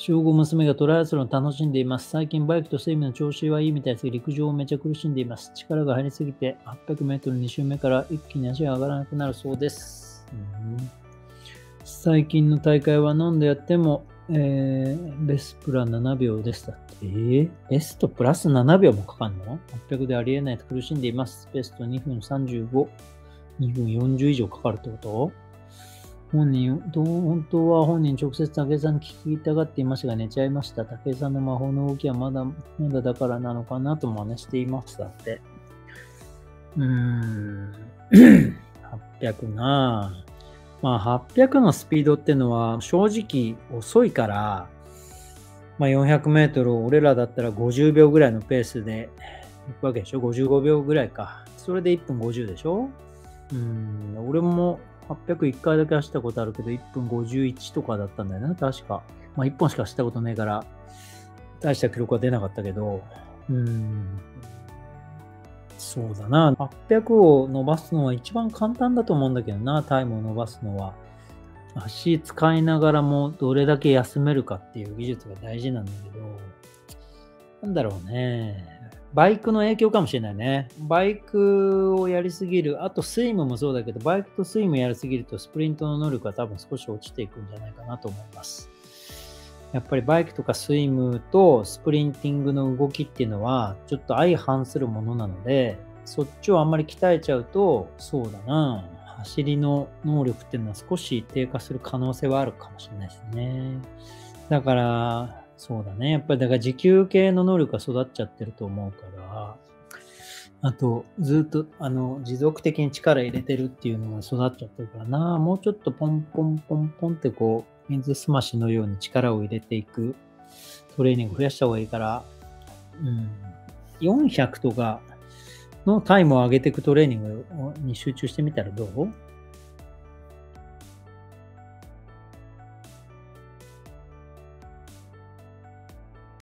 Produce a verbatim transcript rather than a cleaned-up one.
小ご娘がトライアスロン楽しんでいます。最近バイクとスイムの調子はいいみたいですが、陸上をめちゃ苦しんでいます。力が入りすぎて、はっぴゃくメートルに周目から一気に足が上がらなくなるそうです。うん、最近の大会は何度やっても、えー、ベスプラななびょうです。だって。えー、ベストプラスななびょうもかかるの ?はっぴゃく でありえないと苦しんでいます。ベストにふんさんじゅうご、にふんよんじゅう以上かかるってこと？本人、本当は本人直接武井さんに聞きたがっていましたが寝ちゃいました。武井さんの魔法の動きはまだまだだからなのかなと真似していました。って。うーん。はっぴゃくなぁ。まあはっぴゃくのスピードってのは正直遅いから、まあよんひゃくメートルを俺らだったらごじゅうびょうぐらいのペースで行くわけでしょ ?ごじゅうごびょうぐらいか。それでいっぷんごじゅうでしょうーん。俺もはっぴゃくいっかいだけ走ったことあるけど、いっぷんごじゅういちとかだったんだよね、確か。まあいっぽんしか走ったことねえから、大した記録は出なかったけど、うーん。そうだな。はっぴゃくを伸ばすのは一番簡単だと思うんだけどな、タイムを伸ばすのは。足使いながらもどれだけ休めるかっていう技術が大事なんだけど、なんだろうね。バイクの影響かもしれないね。バイクをやりすぎる、あとスイムもそうだけど、バイクとスイムやりすぎるとスプリントの能力が多分少し落ちていくんじゃないかなと思います。やっぱりバイクとかスイムとスプリンティングの動きっていうのはちょっと相反するものなので、そっちをあんまり鍛えちゃうと、そうだな、走りの能力っていうのは少し低下する可能性はあるかもしれないですね。だから、そうだね。やっぱりだから持久系の能力が育っちゃってると思うから、あと、ずっと、あの、持続的に力入れてるっていうのが育っちゃってるからな、もうちょっとポンポンポンポンってこう、水すましのように力を入れていくトレーニング増やした方がいいから、うん、よんひゃくとかのタイムを上げていくトレーニングに集中してみたらどう？